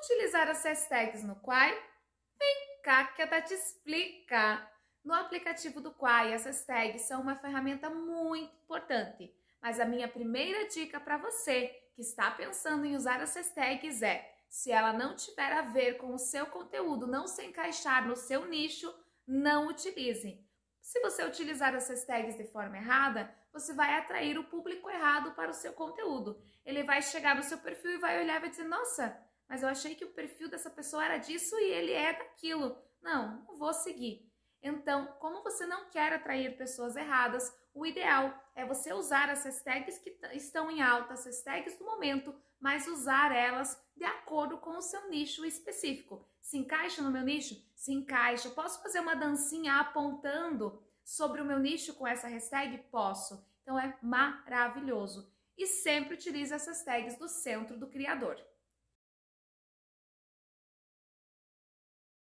utilizar as hashtags no Quai? Vem cá que eu vou te explicar. No aplicativo do Quai, as hashtags são uma ferramenta muito importante. Mas a minha primeira dica para você que está pensando em usar as hashtags é: se ela não tiver a ver com o seu conteúdo, não se encaixar no seu nicho, não utilize. Se você utilizar as hashtags de forma errada, você vai atrair o público errado para o seu conteúdo. Ele vai chegar no seu perfil e vai olhar e vai dizer: nossa, mas eu achei que o perfil dessa pessoa era disso e ele é daquilo. Não vou seguir. Então, como você não quer atrair pessoas erradas, o ideal é você usar as hashtags que estão em alta, as hashtags do momento, mas usar elas de acordo com o seu nicho específico. Se encaixa no meu nicho? Se encaixa. Posso fazer uma dancinha apontando sobre o meu nicho com essa hashtag? Posso. Então é maravilhoso. E sempre utilize as hashtags do Centro do Criador.